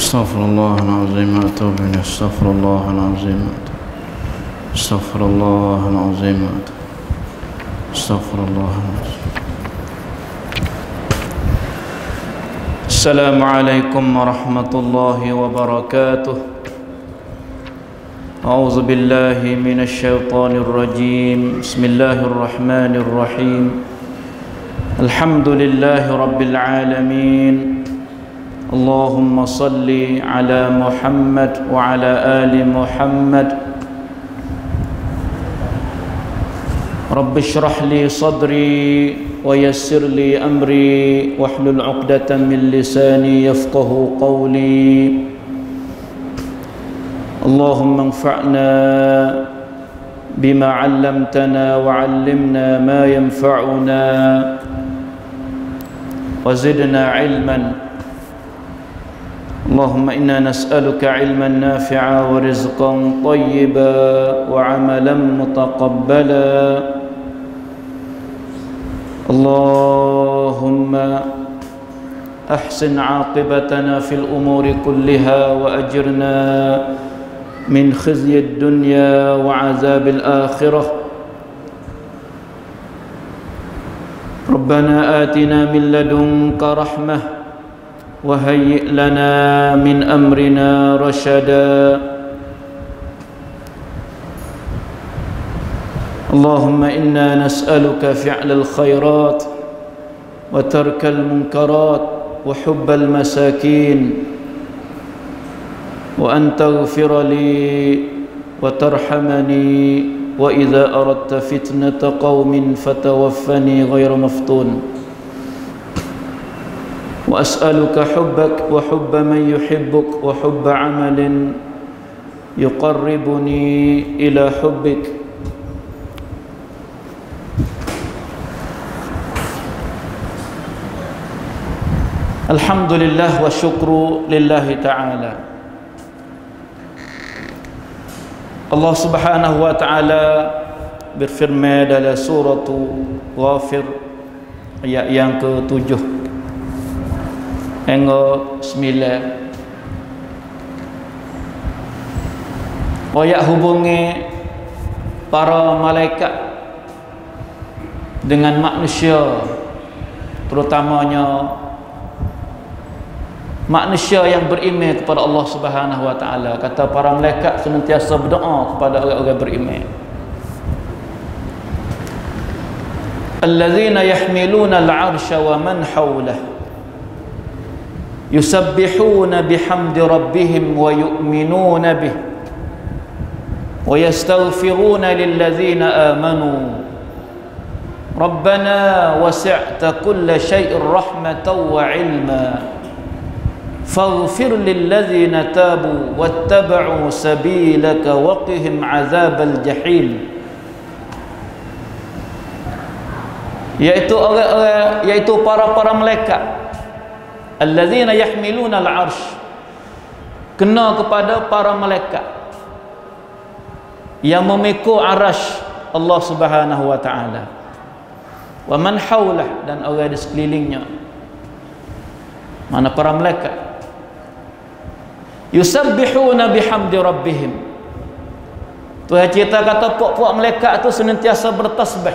استغفر الله العظيم واتوب اليه. استغفر الله العظيم. استغفر الله العظيم. استغفر الله العظيم. السلام عليكم ورحمة الله وبركاته. أعوذ بالله من الشيطان الرجيم. بسم الله الرحمن الرحيم. الحمد لله رب العالمين. اللهم صل على محمد وعلى آل محمد. رب اشرح لي صدري ويسر لي أمري واحلل عقدة من لساني يفقه قولي. اللهم انفعنا بما علمتنا وعلمنا ما ينفعنا وزدنا علما. اللهم إنا نسألك علما نافعا ورزقا طيبا وعملا متقبلا. اللهم أحسن عاقبتنا في الأمور كلها وأجرنا من خزي الدنيا وعذاب الآخرة. ربنا آتنا من لدنك رحمة وهيئ لنا من أمرنا رشدا. اللهم إنا نسألك فعل الخيرات وترك المنكرات وحب المساكين، وأن تغفر لي وترحمني وإذا أردت فتنة قوم فتوفني غير مفتون. وأسألك حبك وحب من يحبك وحب عمل يقربني إلى حبك. Alhamdulillah wa syukru lillahi ta'ala. Allah subhanahu wa ta'ala berfirman dalam surah Ghafir ayat yang ke-7 hingga 9. Ayat hubungi para malaikat dengan manusia, terutamanya manusia yang beriman kepada Allah Subhanahu wa taala. Kata para malaikat senantiasa berdoa kepada orang-orang beriman. Allazina yahmiluna al-'arsha wa man hawlahu yusabbihuna bihamdi rabbihim wa yu'minuna bih wa yastaghfiruna lillazina amanu Rabbana wasi'ta kulla shay'in rahmatan wa 'ilma faghfir lilladzina tabu wattaba'u sabilaka waqihim 'adzabal jahim. Yaitu orang-orang, yaitu para malaikat alladzina yahmiluna al-'arsy, kena kepada para malaikat yang memikul arasy Allah Subhanahu wa taala, wa man haulah, dan orang di sekelilingnya. Mana para malaikat yusabbihuna bihamdi rabbihim. Tuhan cerita kata puak-puak malaikat itu senantiasa bertasbih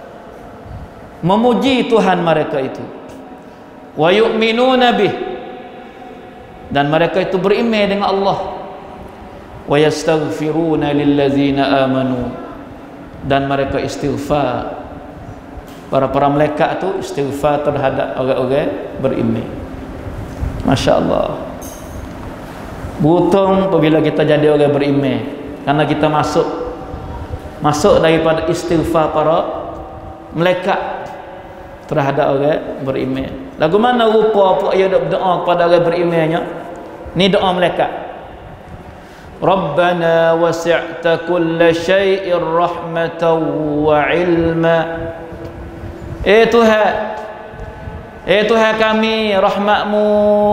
memuji Tuhan mereka itu. Wa yu'minuna bih, dan mereka itu beriman dengan Allah. Wa yastaghfiruna lillazina amanu, dan mereka istighfar. Para malaikat itu istighfar terhadap orang-orang beriman. Masya Allah. Beruntung apabila kita jadi orang beriman, karena kita masuk daripada istighfar para malaikat terhadap orang beriman. Lagu mana rupa apa ia berdoa kepada orang berimannya? Ni doa malaikat. Rabbana wasi'ta kulla shay'in rahmatan wa 'ilma. Tuhan kami, rahmatmu,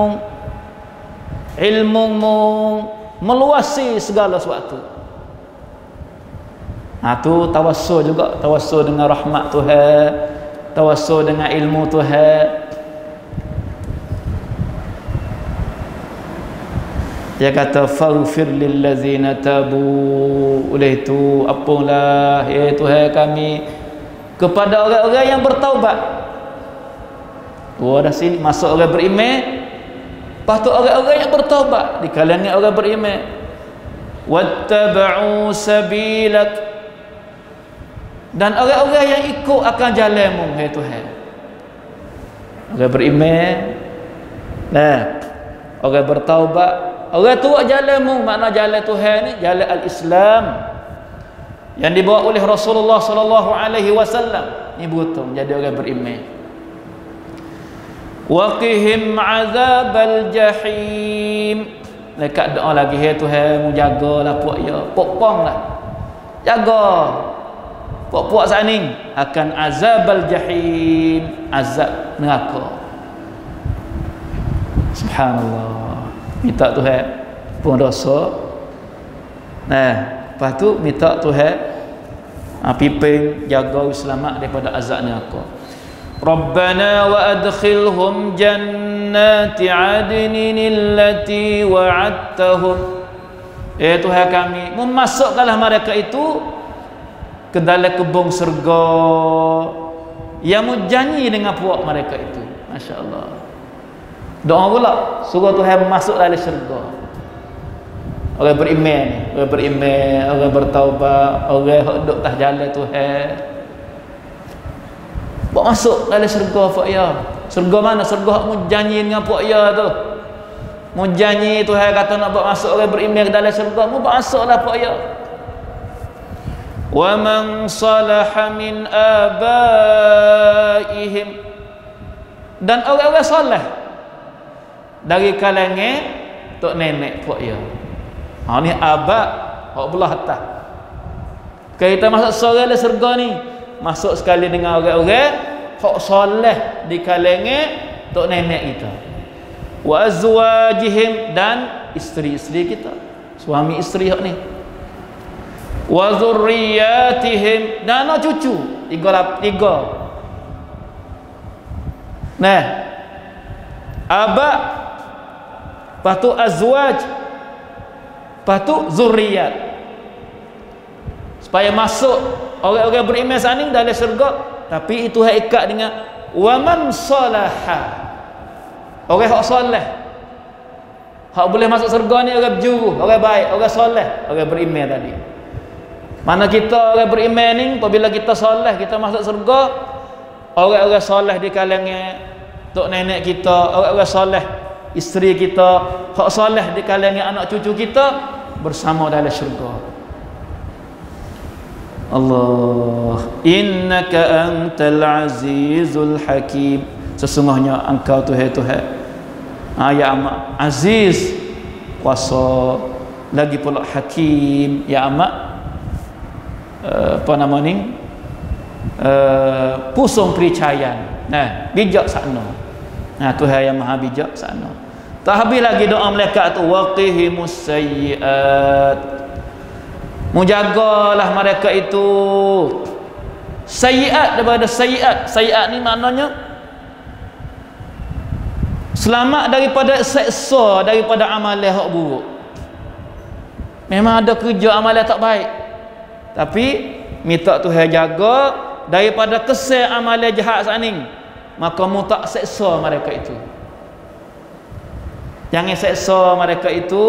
ilmumu meluasi segala sesuatu. Tu tawassul juga, tawassul dengan rahmat Tuhan, tawassul dengan ilmu Tuhan. Dia kata faghfir lil ladzina tabu. Oleh itu apalah ya Tuhan kami kepada orang-orang yang bertaubat. Dah sini masuk orang beriman. Lepas tu orang-orang yang bertaubat di kalangan orang beriman. Wattaba'u sabilak, dan orang-orang yang ikut akan jalanmu hai Tuhan. Orang beriman, orang bertaubat, orang tu jalanmu, makna jalan Tuhan ni jalan al-Islam yang dibawa oleh Rasulullah sallallahu alaihi wasallam. Ni betul jadi orang beriman. Waqihim azabal jahim. Dekat doa lagi, hai Tuhan jagalah puak ya, pokponglah, jaga puak-puak saning akan azabal jahim, azab neraka. Subhanallah. Minta Tuhan pun dosa. Lepas tu minta Tuhan pimpin jaga selamat daripada azab neraka. Rabbana wa adkhilhum jannati adnin allati wa'adtahum. Tuhan kami, memasukkanlah mereka itu ke dalam kebun syurga yang menjanji dengan puak mereka itu. Masya-Allah. Doa pula suruh Tuhan masuk dalam syurga. Orang beriman, orang bertaubat, orang yang duduk atas jalan Tuhan, bawa masuk dalam syurga puak ya. Syurga mana? Syurga hak menjanji dengan puak ya tu. Menjanji Tuhan kata nak bawa masuk orang beriman ke dalam syurga, mu bawa masuklah puak ya. Wa man salaha min abaihim, dan orang-orang soleh dari kalangan tok nenek puak ya. Ni abad hak belah atas. Kita masuk surga dalam syurga ni, masuk sekali dengan orang-orang hak soleh di kalangan tok nenek kita. Wa azwajihim, dan isteri-isteri kita, suami isteri hak ni. Wa zurriyatihim, dan anak cucu tiga. Abad, lepas tu azwaj, lepas tu zurriyat, supaya masuk orang-orang beriman saning dalam syurga. Tapi itu hak ikat dengan waman salaha, orang hak soleh. Hak boleh masuk syurga ni orang berjuru, orang baik, orang soleh, orang beriman tadi. Mana kita orang beriman ni, apabila kita soleh, kita masuk syurga. Orang-orang soleh di kalangan tok nenek kita, orang-orang soleh isteri kita, hak soleh di kalangan anak cucu kita, bersama dalam syurga. Allah, innaka antal azizul hakim. Sesungguhnya engkau Tuhan ya amat aziz, kuasa, lagi pula hakim, ya amat apa nama ni, pusung pericayan, bijaksana. Tuhan yang maha bijaksana. Tak habis lagi doa malaikat tu, waqihimus sayyiat, mujagalah mereka itu sayyiat, daripada sayyiat. Sayyiat ni maknanya selamat daripada seksa, daripada amalan hak buruk. Memang ada kerja amalan tak baik, tapi minta Tuhan jaga daripada kesal amalan jahat saning, maka mu tak seksa mereka itu. Jangan seksa mereka itu.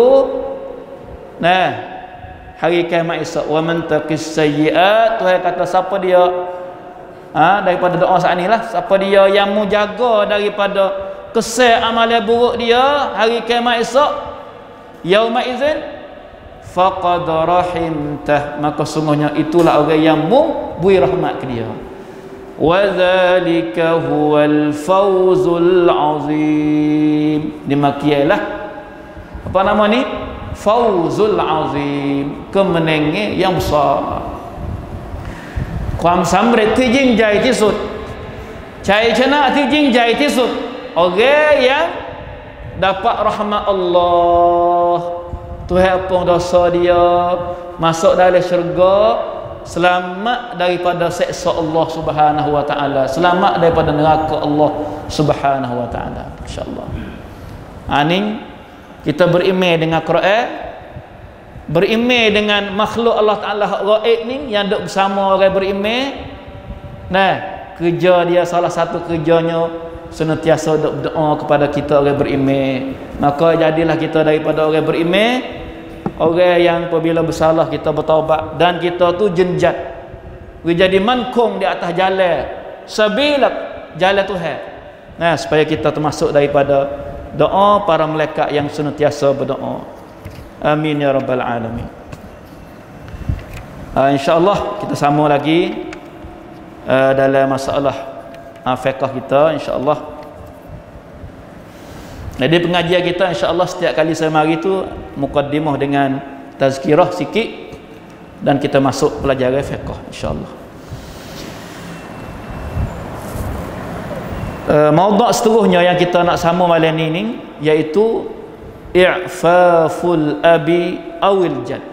Hari kiamat esok, wa man taqis sayyiat, Tuhan kata siapa dia daripada doa saat ni lah, siapa dia yang mu jaga daripada kesal amalan buruk dia, hari kiamat esok, yauma idzin faqad rahimtah, maka sungguhnya itulah orang yang mu beri rahmat ke dia. Wa dzalika huwal fawzul azim, dimakiailah apa nama ni, fawzul azim, kemenangan yang besar.ความสำเร็จที่ยิ่งใหญ่ที่สุด ชัยชนะที่ยิ่งใหญ่ที่สุด orang yang dapat rahmat Allah, Tuhan ampun dosa dia, masuk dalam syurga, selamat daripada seksa Allah Subhanahu wa taala, selamat daripada neraka Allah Subhanahu wa taala. Insyaallah. Aning Kita berimej dengan Quran, berimej dengan makhluk Allah Ta'ala gaib ni yang duduk bersama orang berimej. Nah, kerja dia, salah satu kerjanya senantiasa duk berdoa kepada kita orang berimej. Maka jadilah kita daripada orang berimej, orang yang apabila bersalah kita bertaubat, dan kita tu jenjat jadi mankung di atas jalan sabilat, jalan Tuhan. Nah, supaya kita termasuk daripada doa para malaikat yang senantiasa berdoa. Amin ya rabbal alamin. InsyaAllah kita sambung lagi dalam masalah fiqh kita, insyaAllah. Jadi pengajian kita insyaAllah setiap kali semari tu mukaddimah dengan tazkirah sikit, dan kita masuk pelajaran fiqh insyaAllah. Maudhu' seterusnya yang kita nak sambung malam ni iaitu i'faful abi awil jad.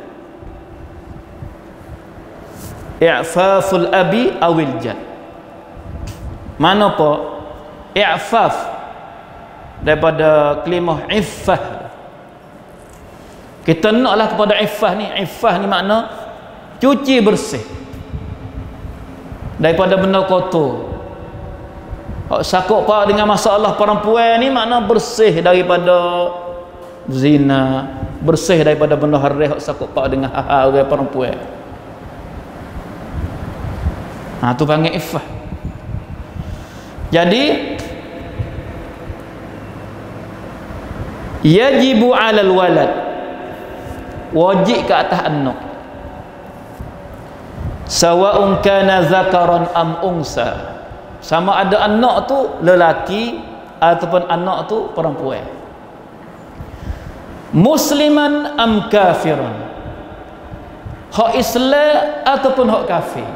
I'faful abi awil jad. Mana apa? I'faf daripada kalimah iffah. Kita naklah kepada iffah ni. Iffah ni makna cuci bersih daripada benda kotor. Sakut pak dengan masalah perempuan ni makna bersih daripada zina, bersih daripada benda haram. Sakut pak dengan hal orang perempuan. Tu panggil iffah. Jadi yajibu 'alal walad, wajib ke atas anak, sawa'un kana zakaran am unsa, sama ada anak tu lelaki ataupun anak tu perempuan, musliman am kafiran, hak Islam ataupun hak kafir.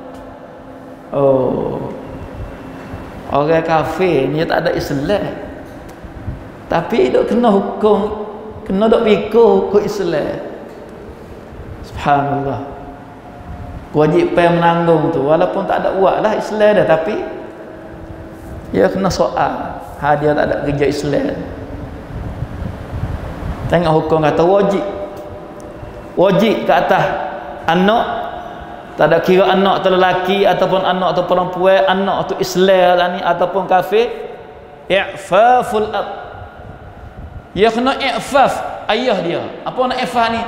Orang kafir ni tak ada Islam, tapi dok kena hukum, kena dok pikir hukum Islam. Subhanallah. Wajib pay menanggung tu, walaupun tak ada buat lah Islam dah, tapi dia kena soal. Dia tak ada kerja Islam. Tengok hukum kata wajib. Wajib ke atas anak, tak ada kira anak tu lelaki ataupun anak tu perempuan, anak tu Islam lah ni ataupun kafir. I'faful ab, dia kena i'faf ayah dia. Apa nak i'faf ni?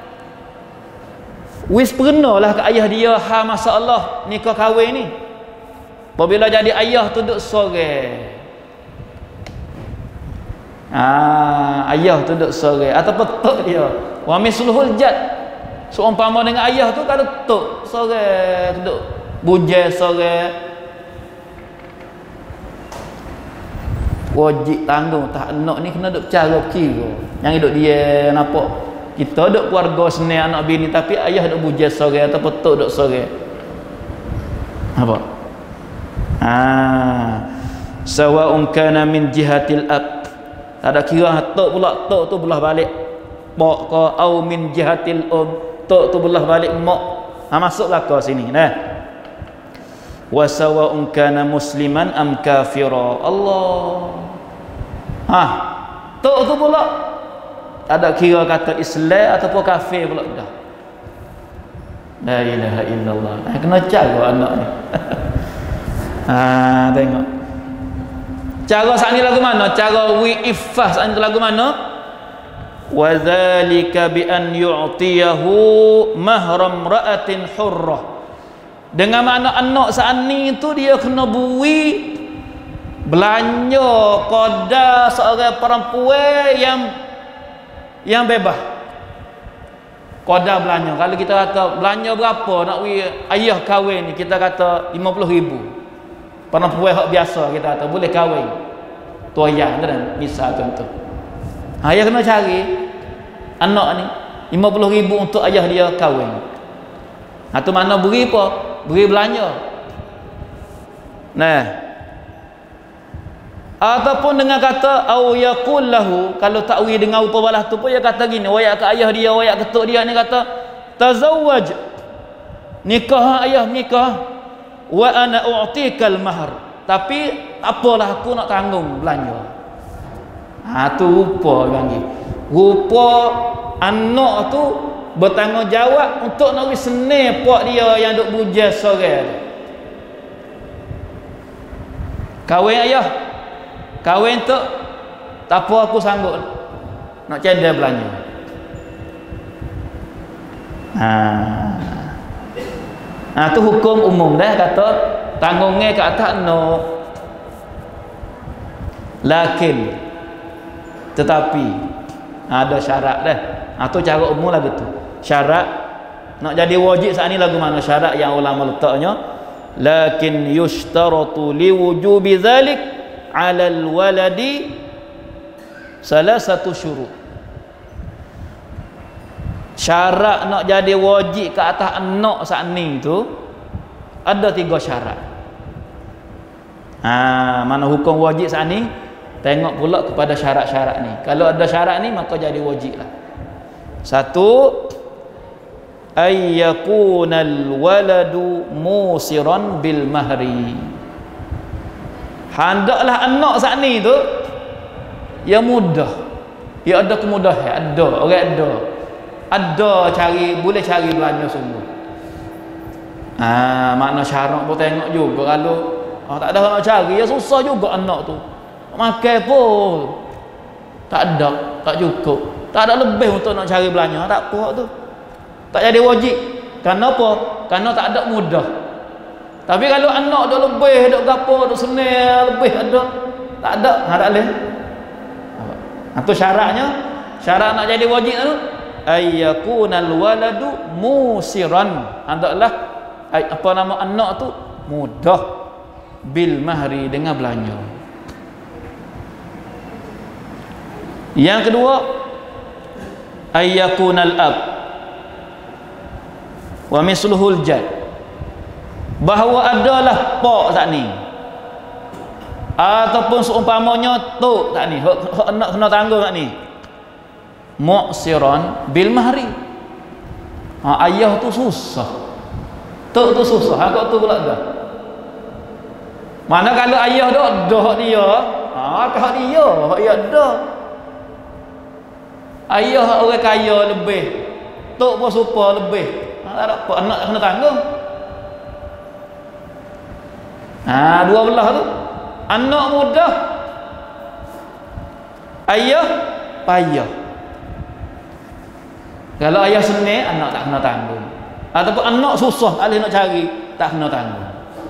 Wis pernah lah ke ayah dia masalah nikah kahwin ni. Apabila jadi ayah tu duk sore, ayah tu duk sore ataupun tok dia wa misluhul jad, seumpama dengan ayah tu kalau tok sore duk bujai sore, wajib tanggung tak anak ni kena duk cara kira. Yang hidup dia nampak kita duk keluarga senang anak bini, tapi ayah duk bujai sore ataupun tok duk sore. Apa? Sawa'un kana min jihatil ab, tak ada kira tok pula, tok tu belah balik mak ke, au min jihatil tok tu belah balik mak. Masuklah ke sini nah. Wa sawa'un kana musliman am kafira. Allah. Tok tu pula tak ada kira kata Islam ataupun kafir pula dah. La ilaha illallah. Kena cara anak ni. Tengok. Cara saat ni lagu mana? Cara wi'ifah saat ni lagu mana? Wa dzalika bi an yu'tiyahu mahram ra'atin hurrah. Dengan makna anak saat ni tu dia kena bui belanja qada seorang perempuan yang bebas. Qada belanja. Kalau kita kata belanja berapa nak ayah kahwin ni, kita kata 50,000. Perempuan hak biasa kita kata boleh kahwin. Toyang kan misal contoh. Ayah kena cari anak ni 50,000 untuk ayah dia kahwin. Tu mana beri apa? Beri belanja. Nah. Ataupun dengan kata au yaqul lahu, kalau takwil dengan rupa balas tu pun dia kata gini, wayak ke ayah dia, wayak ke tok dia ni kata tazawwaj, nikah ayah nikah, wa ana u'tikal mahar, tapi apalah aku nak tanggung belanja. Tu rupa panggil. Rupa anak tu bertanggungjawab untuk nak senir pak dia yang duk bujang sorang tu. Kahwin ayah, kahwin tu tak apa aku sanggup nak cendel belanja. Tu hukum umum dah, kata tanggungnya ke atas no. Lakin tetapi ada syarat dah. Tu cara umum lah gitu. Syarat nak jadi wajib saat ni lagu mana syarat yang ulama letaknya, lakin yushtaratu liwujubi dhalik 'ala alwaladi salasatu syurut. Syarat nak jadi wajib ke atas anak saat ni tu ada 3 syarat. Mana hukum wajib saat ni, tengok pula kepada syarat-syarat ni. Kalau ada syarat ni maka jadi wajib lah. 1, ayyakunal waladu musiran bil mahri. Hendaklah anak saat ni tu yang mudah, ya ada kemudahan, ada orang ada cari, boleh cari belanja sungguh. Makna syarat pun tengok juga. Kalau tak ada nak cari, ya susah juga anak tu. Makan pun tak ada, tak cukup, tak ada lebih untuk nak cari belanja. Tak apa tu, tak jadi wajib. Kenapa? Kerana tak ada mudah. Tapi kalau anak dah lebih, dah gapo, dah senil, lebih ada, tak ada, tak boleh. Itu syaratnya. Syarat nak jadi wajib tu, ayyakunal waladu musiran. Hendaklah apa nama anak tu mudah bil mahri, dengan belanja. Yang kedua, ayyakunal ab wa misluhul jad. Bahawa adalah pak tak ni, ataupun seumpamanya tok tak ni, hak anak kena tanggung tak ni, mu'siran bil mahri. Ayah tu susah, tok tu susah, hak tu pula dah. Mana kalau ayah dah hak dia, hak dia, hak dia dah. Ayah hak orang kaya lebih, tok pun super lebih. Tak ada apa, anak kena tanggung. Dua belah tu. Anak mudah, ayah payah. Kalau ayah senang, anak tak kena tanggung. Ataupun anak susah, tak boleh nak cari, tak kena tanggung.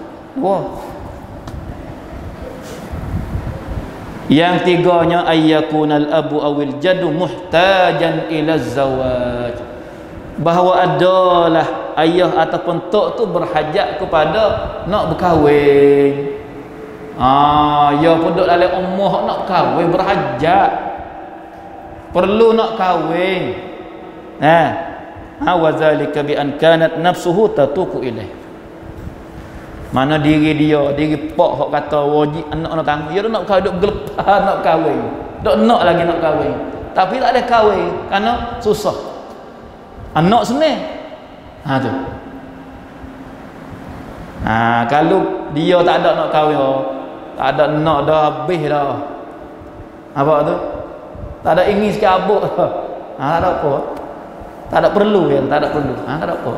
Yang tiganya, ayyakunal abu awil jadu muhtajan ila zawaj. Bahawa adalah ayah ataupun tok tu berhajat kepada nak berkahwin. Ya pun duduk dalam umur nak kahwin, berhajat, perlu nak kahwin. Wa zalika bi an kanat nafsuhu tatuku ilaih. Mana diri dia, diri pak hok kata wajib anak nak tanggung, dia nak kahwin, duk gelepah nak kahwin, duk nak lagi nak kahwin, tapi tak ada kahwin kerana susah. Anak senang. Tu. Kalau dia tak ada nak kahwin, tak ada nak dah, habis dah. Apa tu? Tak ada ingin sikit abuk. Tak ada apa. Tak ada perlu kan, tak ada perlu. Tak ada apa.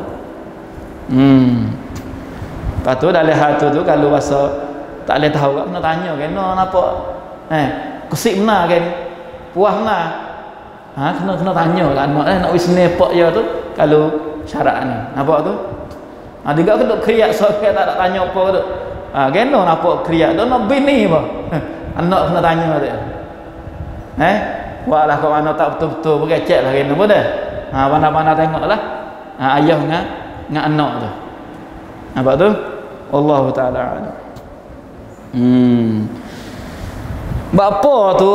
Lepas tu dalam hal tu kalau rasa tak boleh tahu, kena tanya kan, kenapa? Kesik benar kan? Puas benar? Kena tanya lah nak wisne pak dia tu kalau syarat ni. Nampak tu? Dia kena kriak sokat tak tanya apa tu. Kena nampak kriak tu nak bini apa? Anak kena tanya tu. Buatlah kat mana tak betul-betul berkecek lah kena pun dah. Mana-mana tengoklah ayah dengan anak tu. Nampak tu? Allah Ta'ala a'lam. Bapa tu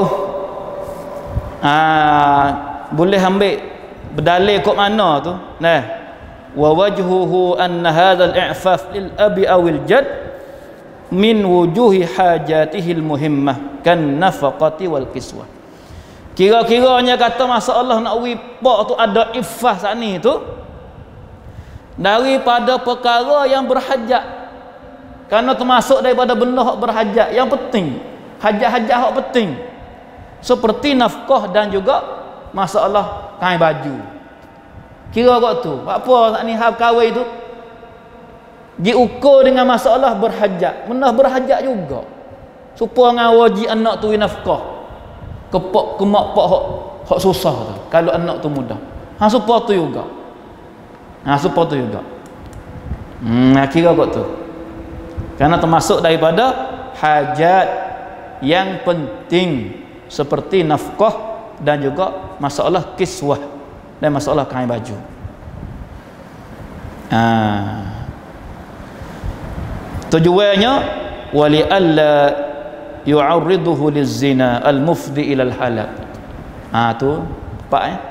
boleh ambil berdalil kok mana tu, wa wajhuhu anna hadzal i'faf lil abi awil jad min wujuhi hajatihi al muhimmah kan nafaqati wal kiswah. Kira-kiranya kata masalah nak wipak tu ada ifah saat ni tu daripada perkara yang berhajat, kerana termasuk daripada benda hak berhajat yang penting, hajat-hajat hak penting. seperti nafkah dan juga masalah kain baju. Kira kok tu apa saat ni hab kahwin tu diukur dengan masalah berhajat, menah berhajat juga supaya ngawaji anak tu nafkah kepok kemak pak hak susah tu kalau anak tu mudah. Supaya tu juga. Supaya tu juga. Kira kok tu. Karena termasuk daripada hajat yang penting seperti nafkah dan juga masalah kiswah dan masalah kain baju. Tujuannya wali alla yu'arriduhu lizina al-mufdi ila al-halak. Tu pak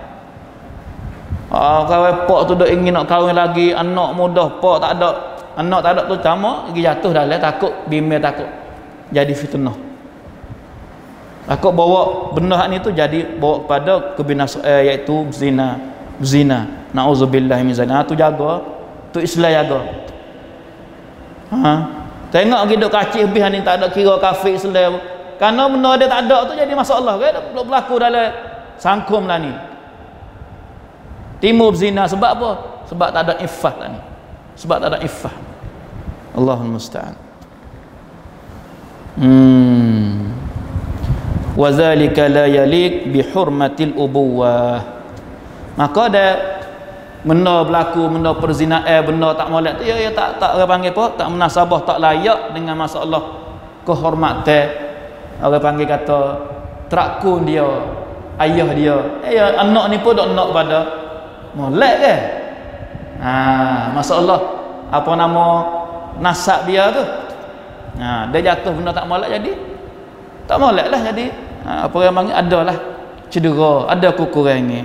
kawin pak tu dak ingin nak kahwin lagi, anak mudah pak tak ada, anak tak ada tu sama pergi jatuh dalam takut bimel, takut jadi fitnah, takut bawa benda ni tu jadi bawa kepada kebinasaan iaitu zina. Nauzubillah min zina. Tu jaga, tu Islam jaga. Tengok pergi duk kacik habis ni tak ada kira kafir Islam. Karena benda dia tak ada tu jadi masalah kan, duk berlaku dalam sangkum lah ni. Timur zina sebab apa? Sebab tak ada iffah lah ni. Sebab tak ada iffah. Allahul musta'an. Wa zalika la yaliq bi hurmatil ubuwah. Maka ada benda berlaku, benda perzinaan, benda tak molek tu ya tak orang panggil apa? Tak munasabah, tak layak dengan masalah kehormatan. Orang panggil kata terakun dia, ayah dia. Anak ni pun dak nak pada molek ke? Masalah apa nama nasab dia tu. Dia jatuh benda tak molek jadi tak molek lah jadi apa yang panggil adalah cedera, ada kekurangan ni.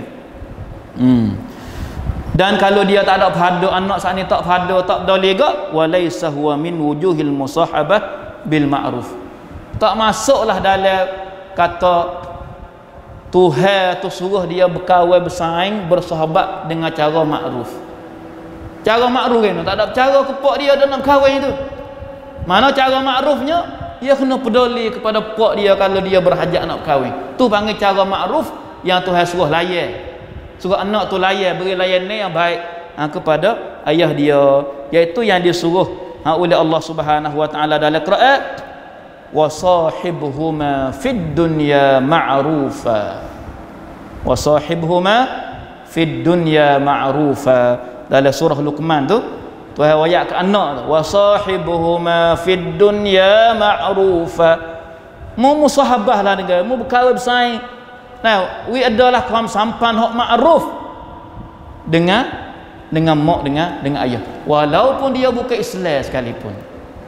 Dan kalau dia tak ada phado, anak saat ni tak phado, tak peduli gak, walaisa huwa min wujuhil musahabah bil ma'ruf. Tak masuklah dalam kata Tuhan tu suruh dia berkawan, bersaing, bersahabat dengan cara makruf. Cara makruf kan, tak ada cara kepak dia dalam kahwin itu. Mana cara makrufnya? Dia kena peduli kepada pak dia kalau dia berhajat nak kahwin. Tu panggil cara makruf yang Tuhan suruh layan. Suruh anak tu layan, beri layan ni yang baik kepada ayah dia, iaitu yang disuruh oleh Allah Subhanahu wa taala dalam Quran, wa sahibhuma fid dunya ma'rufa. Wa sahibhuma fid dunya ma'rufa. Dalam surah Luqman tu Tuhan wayak ke anak tu, wa sahibhuma fid dunya ma'rufa. Mu musahabah lah dengan mu berkawan bersaing. Nah, we adalah kaum sampan hak ma'ruf dengan mak, dengan ayah. Walaupun dia bukan Islam sekalipun.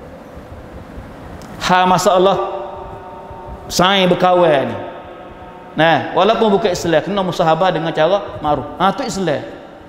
Masalah saing berkawan ni. Nah, walaupun bukan Islam, kena musahabah dengan cara ma'ruf. Tu Islam.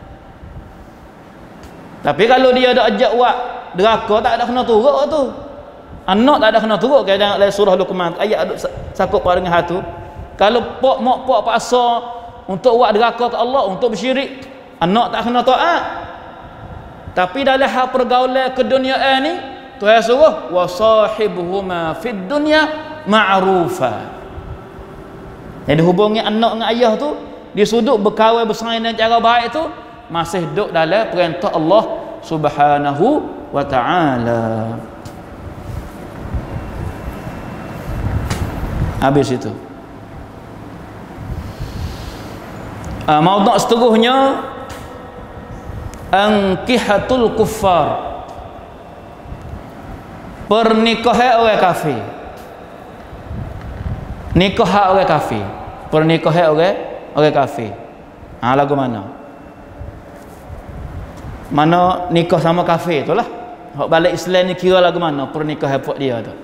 Tapi kalau dia ada ajak buat deraka, tak ada kena turut tu. Anak tak ada kena turut ke dalam surah Luqman ayat sakut pada dengan hatu. Kalau mak paksa untuk buat deraka ke Allah, untuk bersyirik, anak tak kena taat. Tapi dalam hal pergaulan keduniaan ni Tuhan suruh wa sahibhuma fid dunya ma'rufa. Jadi hubungi anak dengan ayah tu di sudut berkawan bersaing dengan cara baik tu masih duduk dalam perintah Allah Subhanahu wa taala. Habis itu. Maudhu' seterusnya ankihatul kuffar, pernikahan orang kafir. Nikah orang kafir, pernikahan orang kafir. Lagu mana? Mana nikah sama kafir itulah. Hak balik Islam ni kira lagu mana pernikahan buat dia tu.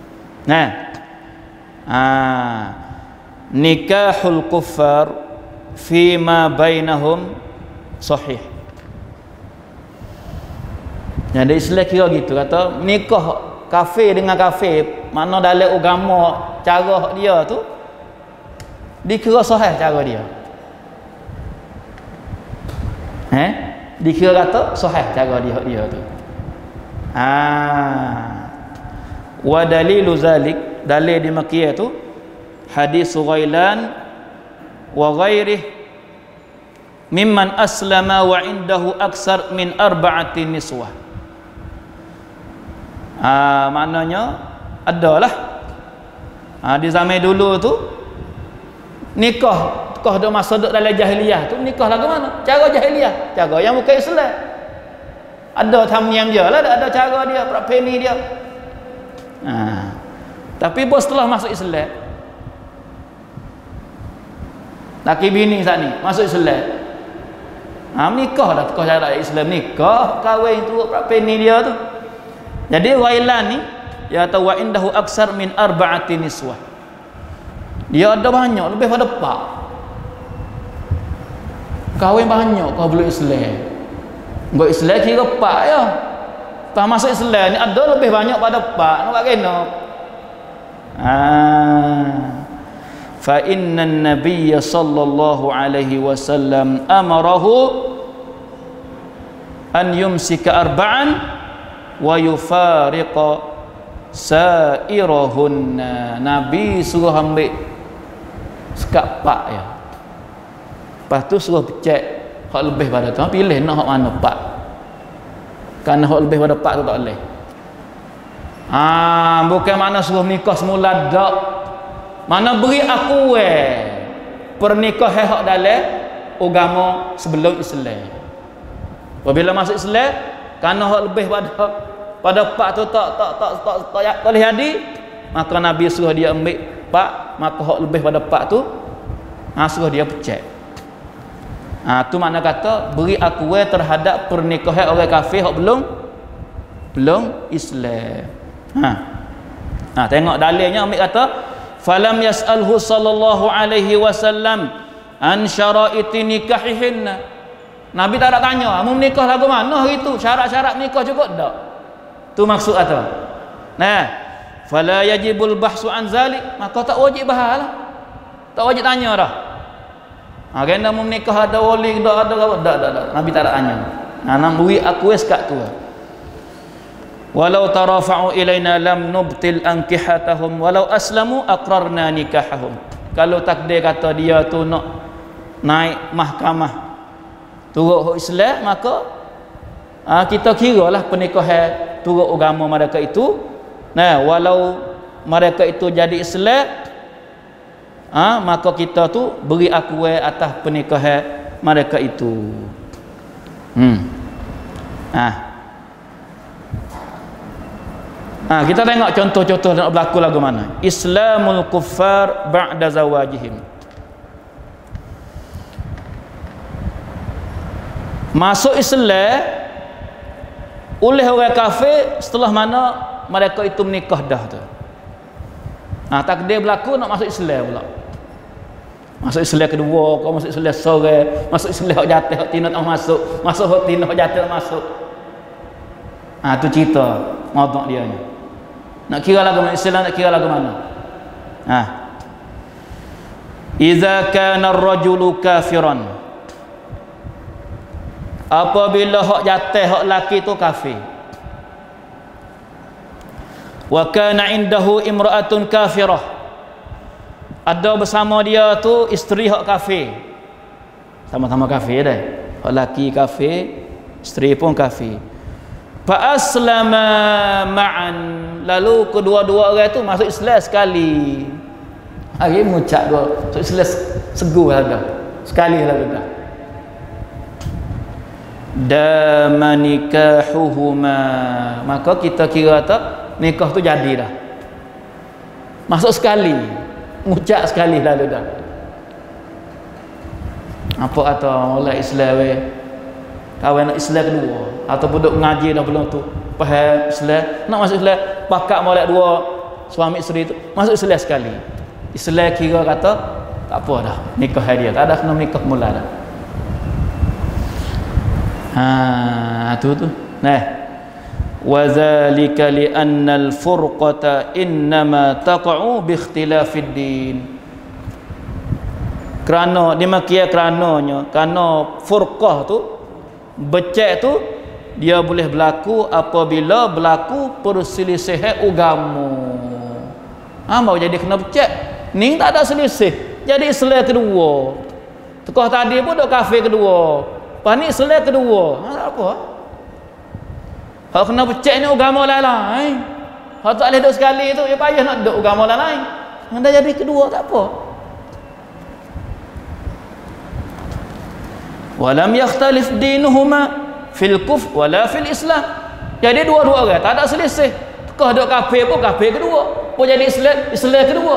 Nikahul kuffar fima bainahum sahih. Jadi Islam kira gitu, kata nikah kafir dengan kafir, mana dalam agama cara dia tu dikira sahih cara dia. Dikira kata sahih cara dia tu. Wa dalilu zalik, dalil di makiyah tu hadis Ghailan wa ghairihi mimman aslama wa indahu aksar min arba'ati niswah. Maknanya adalah di zaman dulu tu nikah dah masa duduk dalam jahiliyah tu nikah lagu mana? Cara jahiliyah, cara yang bukan Islam. Ada tamniam dia lah, ada cara dia, prakpeni dia. Tapi bos setelah masuk Islam, laki bini saat ni masuk Islam, nikah dah tukar cara Islam, nikah kahwin tu prakpeni dia tu. Jadi Ghailan ni ya tahu wa indahu aksar min arba'ati niswah. Dia ada banyak lebih pada 4. Kahwin banyak kau belum Islam. Enggak Islam kira 4 ya. Tak masuk Islam ni ada lebih banyak pada 4. Nampak kena. Fa inna an-nabiy sallallahu alaihi wasallam amarahu an yumsika arba'an wa yufariqa sairahunna. Nabi suruh ambil sekat 4 ya. Lepas tu suruh cek hak lebih pada tu, pilih nak hak mana 4. Kerana hak lebih pada 4 tu tak boleh. Bukan makna suruh nikah semula dak. Mana beri aku pernikahan hak dalam agama sebelum Islam. Apabila masuk Islam, kerana hak lebih pada 4 tu tak boleh jadi, maka Nabi suruh dia ambil 4, maka hak lebih pada 4 tu suruh dia pecah. Tu makna kata beri aku terhadap pernikahan orang kafir hak belum Islam. Tengok dalilnya, ambil kata falam yas'alhu sallallahu alaihi wasallam an syaraiti nikahihinna. Nabi tak ada tanya mu menikah lagu mana hari tu, syarat-syarat nikah cukup tak? Tu maksud atau fala yajibul bahsu an zalik, maka tak wajib bahas lah, tak wajib tanya dah. Kena mu menikah ada wali tak ada apa tak. Nabi tak ada tanya. Nak beri aku sekat tu. Walau tarafa'u ilaina lam nubtil ankihatahum walau aslamu aqrarna nikahahum. Kalau takdir kata dia tu nak naik mahkamah turut Islam, maka kita kiralah pernikahan turut agama mereka itu. Walau mereka itu jadi Islam, maka kita tu beri akui atas pernikahan mereka itu. Kita tengok contoh-contoh yang berlaku lagu mana. Islamul kuffar ba'da zawajihim. Masuk Islam oleh orang kafir setelah mana mereka itu menikah dah tu. Takdir berlaku nak masuk Islam pula. Masuk Islam kedua, kau masuk Islam sore, masuk Islam hak jatuh, hak tina tak masuk, masuk hak tina hak jatuh tak masuk. Tu cerita maudhu' dia ni. Nak kira lagu mana Islam, nak kira lagu mana? Idza kana ar-rajulu kafiran, apabila hak jatuh hak laki tu kafir, wa kana indahu imra'atun kafirah, ada bersama dia tu isteri hak kafir, sama-sama kafir dah, hak laki kafir, isteri pun kafir. Fa aslama ma'an, lalu kedua-dua orang tu masuk Islam sekali. Hari mucak dua masuk Islam seguh lah dah, sekali lah dah. Dama nikahuhuma, maka kita kira tak nikah tu jadi dah, masuk sekali, mucak sekali lalu dah. Apa kata oleh Islam kawan nak Islam kedua ataupun duduk mengaji dah belum tu faham Islam, nak masuk Islam pakat molek dua suami isteri tu masuk Islam sekali. Islam kira kata tak apa dah, nikah dia tak ada kena nikah mula dah. Tu wa zalika li anna al-furqata innama taqa'u bi ikhtilafid din. Kerana demikian kerananya, kerana furqah tu becek tu dia boleh berlaku apabila berlaku perselisihan agama. Mau jadi kena becek Ni tak ada selisih. Jadi Islam kedua. Tokoh tadi pun dok kafir kedua. Lepas ni Islam kedua. Tak apa. Hak kena pecah ni agama lain. Hak tak boleh duduk sekali tu, ya payah nak duduk agama lain. Anda jadi kedua tak apa. Walam yakhtalif dinuhuma fil kufr wala fil Islam. Jadi dua-dua orang tak ada selisih. Tokoh duk kafir pun kafir kedua. Pun jadi Islam kedua.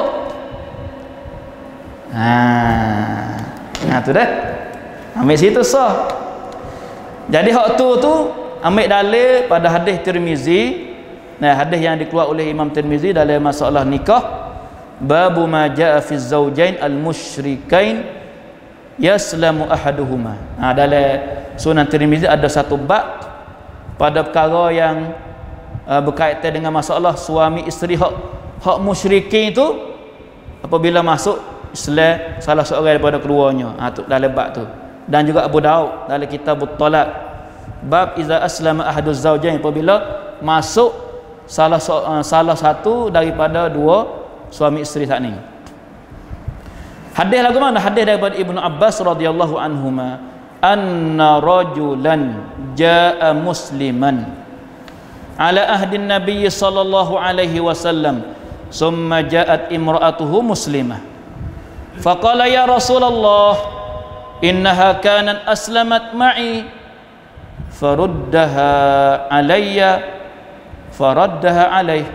Nah tu dah. Ambil situ sah. Jadi hak tu ambil dalil pada hadis Tirmizi. Nah, hadis yang dikeluarkan oleh Imam Tirmizi dalam masalah nikah, babu ma jaa fi zaujain al-musyrikain yaslamu ahaduhuma. Dalam Sunan Tirmizi ada satu bab pada perkara yang berkaitan dengan masalah suami isteri hak musyrikin itu apabila masuk Islam salah seorang daripada keduanya. Tu dalam bab tu. Dan juga Abu Daud dalam kitab Talaq, bab iza aslama ahaduz zaujain, apabila masuk salah satu daripada dua suami isteri saat ni. Hadis lagu mana? Hadis daripada Ibnu Abbas radhiyallahu anhuma, anna rajulan jaa musliman ala ahdin nabiy sallallahu alaihi wasallam summa jaat imra'atuhu muslimah faqala ya Rasulullah innaha kanat aslamat ma'i faruddaha alaih.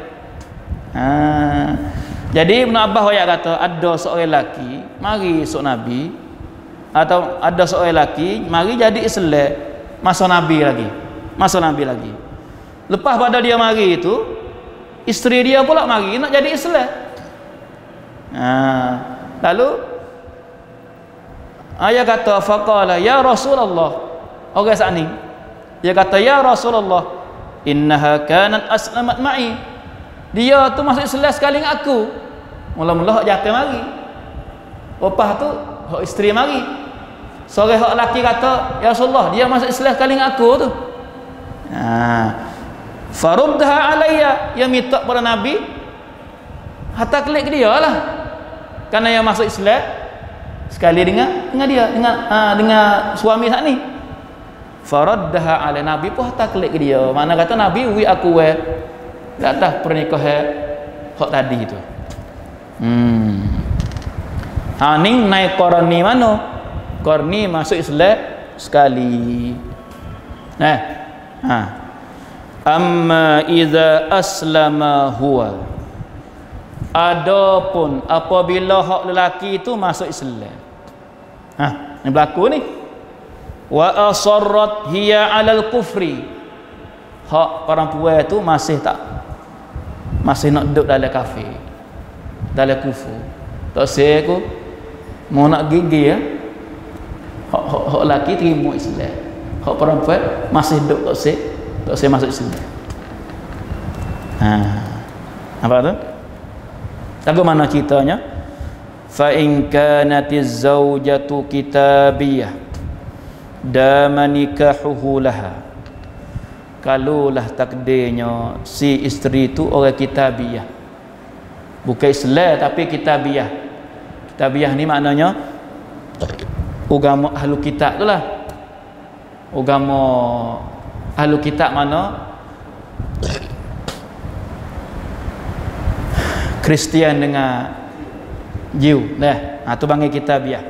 Jadi Ibn Abbas kata ada seorang lelaki mari esok Nabi, atau ada seorang lelaki mari jadi Islam masa Nabi lagi. Lepas pada dia mari itu, isteri dia pula mari nak jadi Islam. Lalu ayah kata faqala ya Rasulullah, orang saat ni dia kata ya Rasulullah innaha kanat aslamat ma'i, dia tu masuk Islam sekali dengan aku. Mula-mula hak jatuh mari, lepas tu hak isteri mari. Seorang hak lelaki kata ya Rasulullah dia masuk Islam sekali dengan aku tu. Faruddaha alayya, yang minta pada Nabi hatta klik dia lah, kerana yang masuk Islam sekali dengan dia, dengan suami saat ni. Faraddaha ala, Nabi pun hatta klik dia. Mana kata Nabi wi aku tak dah pernikahan hak tadi tu. Ning naik korni mana? Korni masuk Islam sekali. Amma iza aslama huwa, adapun apabila hak lelaki itu masuk Islam, ini berlaku ni. Wa asarrat hiya alal kufri, hak perempuan itu masih nak duduk dalam kafir, dalam kufur. Tak saya aku mau nak gigi ya. Hak lelaki terima Islam, hak perempuan masih duduk tak saya masuk Islam. Apa tu? Lagu mana ceritanya? Fa in kanatiz zaujatu kitabiyah dama nikahuhu laha, kalulah takdirnya si isteri itu orang kitabiyah, bukan Islam tapi kitabiyah. Kitabiyah ni maknanya agama ahlu kitab tu lah. Agama ahlu kitab mana? Kristian dengan Jew dah. Tu panggil kitabiyah.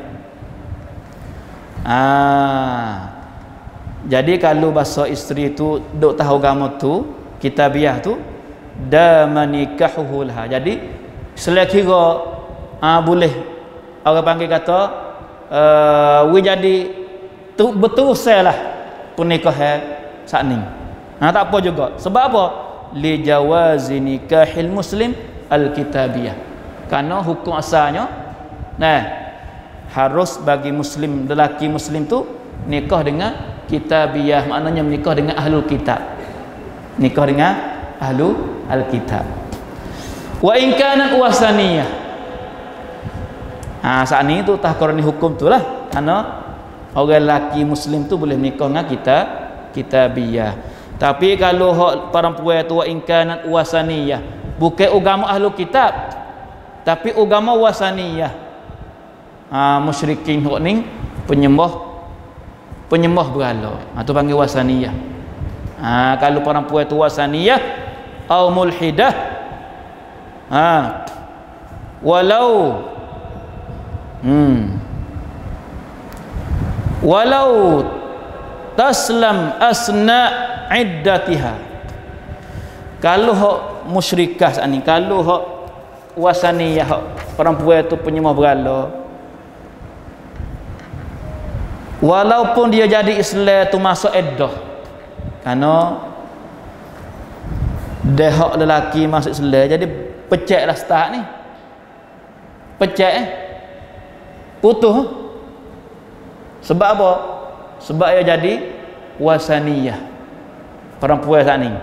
Jadi kalau bahasa isteri tu duk tahu agama tu, kitabiyah tu dama nikahuhu laha. Jadi selekira boleh orang panggil kata we jadi tu betul lah pernikahan saat ni. Tak apa juga. Sebab apa? Li jawazi nikahil muslim al-kitabiyah. Karena hukum asalnya harus bagi muslim, lelaki muslim tu nikah dengan kitabiyah, maknanya menikah dengan ahlul kitab. Nikah dengan ahlul al-kitab. Wa in kanat wasaniyah. Saat ni tu tahkorni hukum tu lah. Karena orang lelaki muslim tu boleh menikah dengan kitabiyah. Tapi kalau hak perempuan tu wa in kanat wasaniyah, bukan agama ahlul kitab Tapi agama wasaniyah. Musyrikin hok ni penyembah berhala. Tu panggil wasaniyah. Kalau perempuan tu wasaniyah au mulhidah. Walau taslam asna iddatiha. Kalau hok musyrikah ni, kalau hok wasaniyah, hok perempuan tu penyembah berhala, walaupun dia jadi Islam tu masuk iddah, kerana dia hok lelaki masuk Islam, jadi pecah lah start ni, pecah putus. Sebab apa? Sebab dia jadi wasaniyah, perempuan saat ni.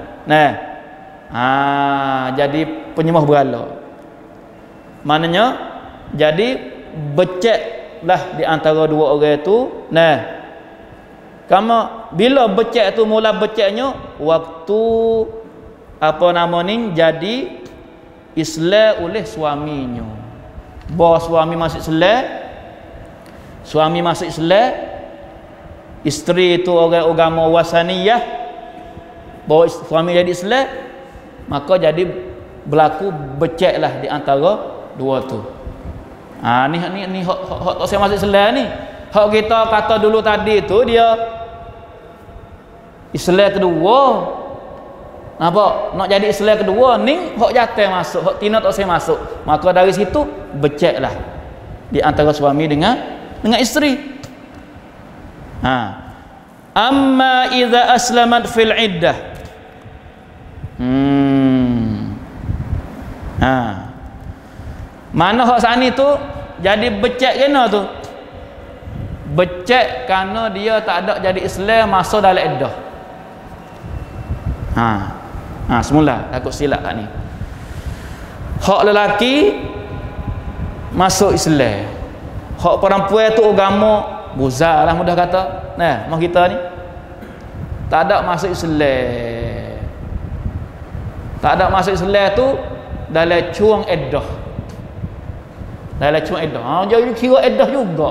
Jadi penyembah berhala. Maknanya jadi becek lah di antara dua orang itu. Kamu bila becek tu, mula beceknya waktu apa nama ni, jadi Islam oleh suaminya. Bahawa suami masuk Islam, suami masuk Islam, isteri itu orang agama wasaniyah, bahawa suami jadi Islam, maka jadi berlaku becek lah di antara dua tu. Ni hak tak saya masuk Islam ni. Hak kita kata dulu tadi tu dia Islam kedua. Nampak? Nak jadi Islam kedua ni hak jatuh masuk, hak tina tak saya masuk. Maka dari situ becek lah di antara suami dengan isteri. Amma idza aslamat fil iddah. Mana hak sani tu jadi becek kena tu. Becek kerana dia tak ada jadi Islam masuk dalam iddah. Semula takut silap kat ni. Hak lelaki masuk Islam, hak perempuan tu agama buzar lah, mudah kata. Mak kita ni tak ada masuk Islam. Tak ada masuk Islam tu dalam cuang iddah. Dalam cuang iddah. Jadi kira iddah juga.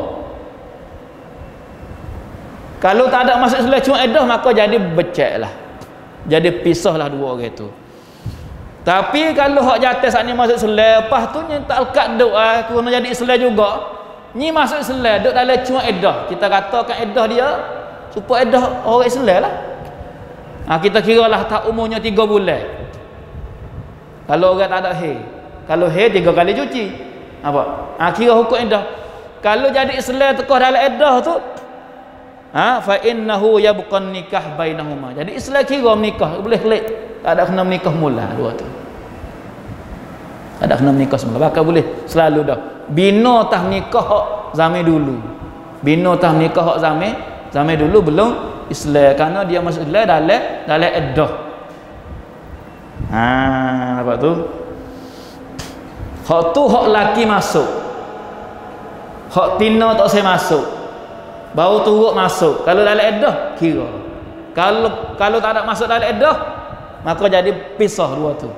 Kalau tak ada masuk Islam cuang iddah, maka jadi becek lah. Jadi pisahlah dua orang tu. Tapi kalau hak jatuh saat ni masuk Islam, lepas tu ni tak lekat duk aku nak jadi Islam juga. Ni masuk Islam duk dalam cuang iddah. Kita katakan iddah dia supaya iddah orang Islam lah. Kita kira lah tak umurnya 3 bulan. Kalau orang tak ada haid, kalau haid 3 kali cuci. Apa? Kira hukum iddah. Kalau jadi Islam tekah dalam iddah tu, fa innahu yabqan nikah bainahuma. Jadi Islam kira menikah, boleh kelik. Tak ada kena menikah mula dua tu. Tak ada kena menikah semula. Bakal boleh selalu dah. Bina tah nikah hak zaman dulu. Bina tah nikah hak zaman dulu belum Islam, kerana dia masuk Islam dalam iddah. Nampak tu? Hak tu hak laki masuk. Hak tina tak saya masuk. Baru turut masuk. Kalau dalam iddah kira. Kalau tak ada masuk dalam iddah, maka jadi pisah dua tu.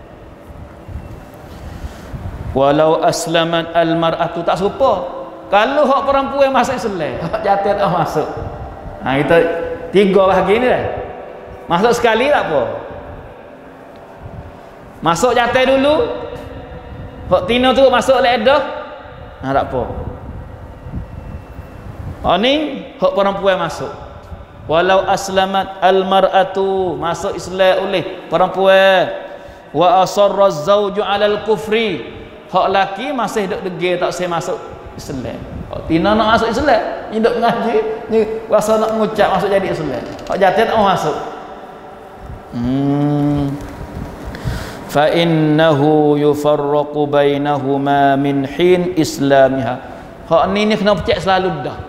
Walau aslamat almar'atu, tak serupa. Kalau hak perempuan masuk Islam, hak jatuh tak masuk. Kita 3 bahagi ni dah. Masuk sekali tak apa. Masuk jatuh dulu. Hak tina tu masuk dalam iddah, tak apa. Ni hak perempuan masuk. Walau aslamat almar'atu, masuk Islam oleh perempuan. Wa asarra az-zawju 'alal kufri, hak laki masih duk degil tak saya masuk Islam. Hak tina nak masuk Islam, ni duk ngaji, ni rasa nak mengucap masuk jadi Islam. Hak jatuh tak masuk. Fa innahu yufarraqu bainahuma min hin islamiha. Hak ni kena pecah selalu dah.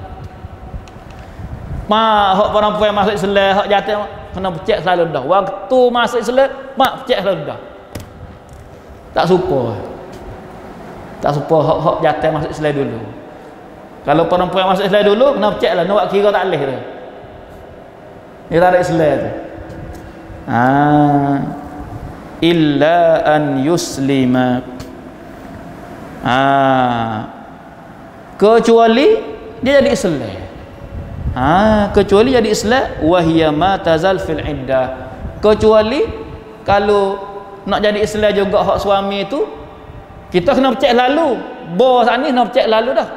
Hak perempuan masuk Islam, hak jatuh kena pecah selalu dah. Waktu masuk Islam, pecah selalu dah. Tak suka. Tak suka hak jatuh masuk Islam dulu. Kalau perempuan masuk Islam dulu, kena pecah lah. Nak kira tak boleh tu. Dia tak ada Islam tu. Illa an yuslima. Kecuali dia jadi Islam. Kecuali jadi Islam, wahiyya ma tazal fil iddah. Kecuali kalau nak jadi Islam juga hak suami itu, kita kena cek lalu. Bos ni kena cek lalu dah.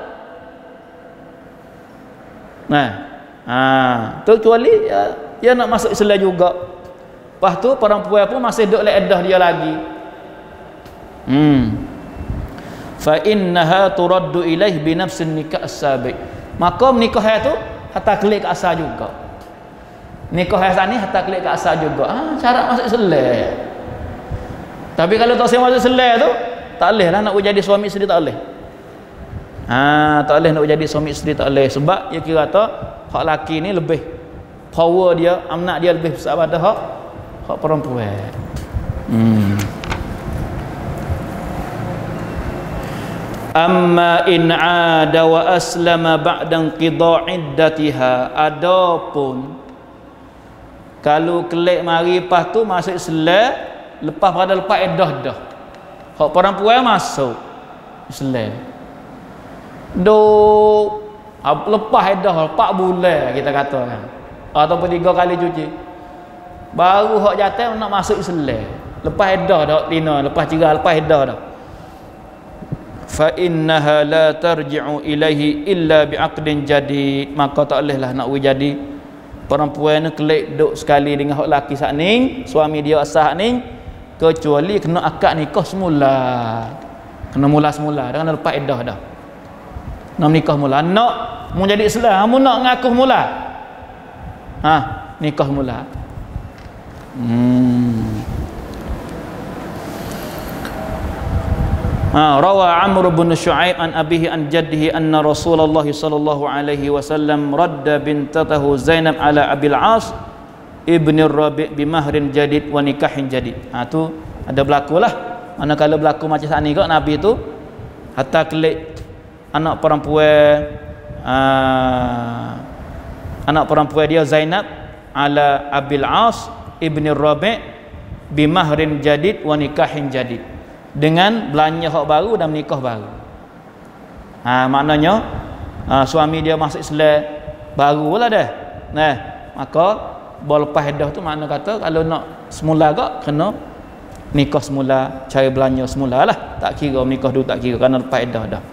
Kecuali dia nak masuk Islam juga. Lepas tu perempuan pun masih duduk dalam iddah dia lagi. Fa innaha turaddu ilaih bi nafsin nikah as-sabiq. Maka menikah tu hatta klik ke asal juga. Nikah ni hatta klik ke asal juga. Syarat masuk Islam. Tapi kalau tak masuk Islam tu, tak boleh lah nak jadi suami isteri, tak boleh. Tak boleh nak jadi suami isteri, tak boleh. Sebab dia kira tu hak laki ni lebih power dia, amanat dia lebih besar pada hak perempuan. Amma in ada wa aslama ba'da inqida' iddatiha. Adapun kalau kelik mari lepas tu masuk Islam lepas iddah dah. Hak perempuan masuk Islam. Lepas iddah 4 bulan kita katakan. Ataupun 3 kali cuci. Baru hak jantan nak masuk Islam. Lepas iddah dah tina, lepas cerai, lepas iddah dah. Fa innaha la tarji'u ilaihi illa bi'aqdin jadid. Maka tak bolehlah nak jadi perempuan ni kelik duk sekali dengan hak laki sak ning, suami dia asah ning, kecuali kena akad nikah semula. Kena mula semula, dengan lepas iddah dah. Nak nikah mula. Nak mau jadi Islam, kamu nak ngaku mula. Nikah mula. Rawa Amr bin Shu'aib an abihi an jaddihi anna Rasulullah sallallahu alaihi wasallam radda bintatahu Zainab ala Abil As ibn Rabi' bi mahrin jadid wa nikahin jadid. Tu ada berlakulah. Manakala berlaku macam saat ni kok Nabi tu hatta kelik anak perempuan dia Zainab ala Abil As ibn Rabi' bi mahrin jadid wa nikahin jadid. Dengan belanja hak baru dan menikah baru. Maknanya suami dia masuk Islam barulah dah. Maka lepas iddah tu makna kata kalau nak semula gak kena nikah semula, cara belanja semula lah. Tak kira menikah dulu, tak kira kerana lepas iddah dah.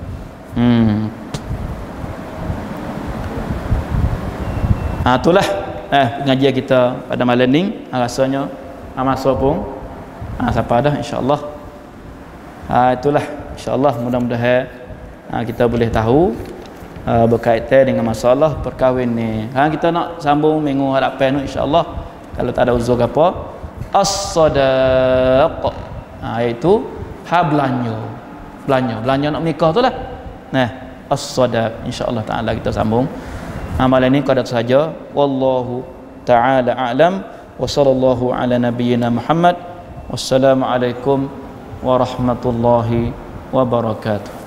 Itulah pengajian kita pada malam ni. Rasanya masa pun sampai dah, insya-Allah. Itulah, insya-Allah, mudah-mudahan kita boleh tahu berkaitan dengan masalah perkahwin ni. Kita nak sambung minggu hadapan tu, insya-Allah, kalau tak ada uzur apa, as-sadaq, iaitu belanja nak menikah tu lah. As-sadaq, insya-Allah taala kita sambung. Amalan ini qadat saja. Wallahu taala a'lam wa sallallahu ala nabiyyina Muhammad. Wassalamualaikum warahmatullahi wabarakatuh.